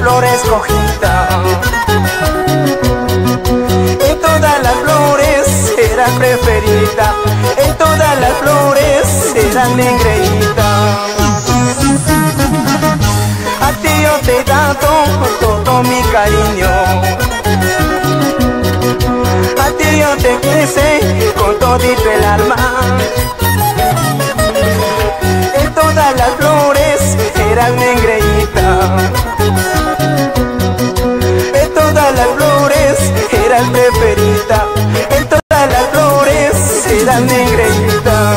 flor escogida. En todas las flores era preferida, en todas las flores era negrita. A ti yo te he dado todo mi cariño, a ti yo te quise con todito el alma. En todas las flores eras negrita, en todas las flores eras preferida, en todas las flores eras negrita.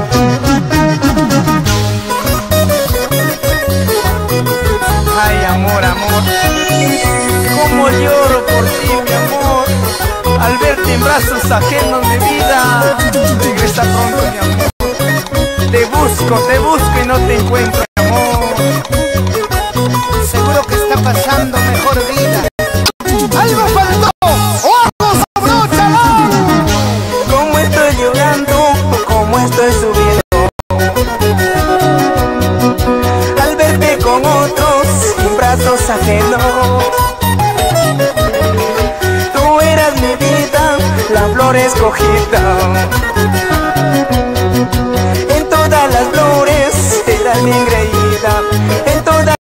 Ay, amor, amor, cómo lloro por ti, mi amor, al verte en brazos ajenos de vida. Regresa pronto, mi amor. Te busco y no te encuentro, mi amor. Seguro que está pasando mejor vida. ¡Algo faltó! ¡Ojos, abróchalo! Cómo estoy llorando, cómo estoy subiendo, al verte con otros en brazos ajenos. Tú eras mi vida, la flor escogida.